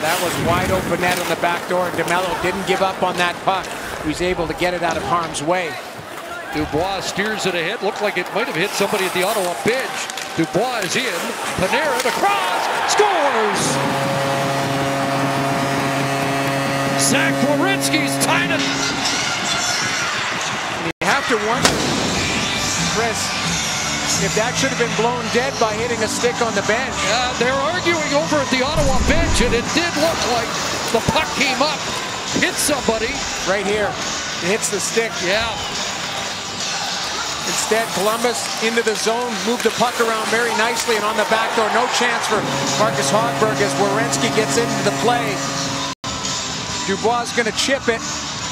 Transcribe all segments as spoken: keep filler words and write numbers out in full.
that was wide open net on the back door. DeMello didn't give up on that puck. He was able to get it out of harm's way. Dubois steers it ahead. Looked like it might have hit somebody at the Ottawa bench. Dubois is in. Panarin across. Scores! Zach Werenski's tying it. You have to wonder, Chris, if that should have been blown dead by hitting a stick on the bench. Uh, they're arguing over at the Ottawa bench, and it did look like the puck came up, hit somebody. Right here. It hits the stick. Yeah. Instead, Columbus into the zone, moved the puck around very nicely, and on the back door, no chance for Marcus Hogberg as Werenski gets into the play. Dubois is going to chip it.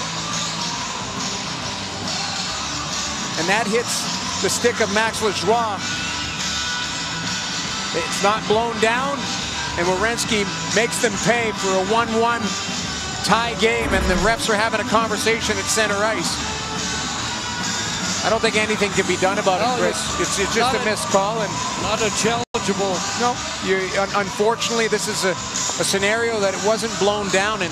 And that hits the stick of Max Lajoie. It's not blown down, and Werenski makes them pay for a one one tie game, and the refs are having a conversation at center ice. I don't think anything can be done about no, it, Chris. It's, it's just a, a missed call. And not a challengeable. No, you, un unfortunately, this is a, a scenario that it wasn't blown down, and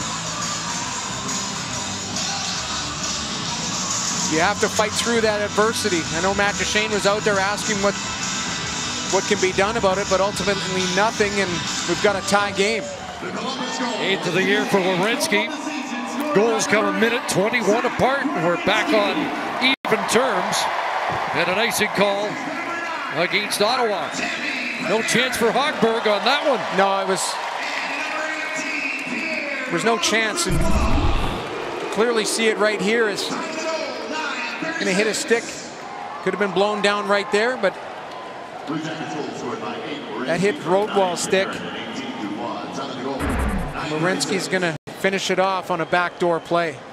you have to fight through that adversity. I know Matt Duchene was out there asking what what can be done about it, but ultimately nothing, and we've got a tie game. Eighth of the year for Werenski. Goals come a minute twenty-one apart, and we're back on even terms. And an icing call against Ottawa. No chance for Hogberg on that one. No, it was. There was no chance, and clearly see it right here. Is going to hit a stick. Could have been blown down right there, but that hit Roadwall's stick. Werenski's going to finish it off on a backdoor play.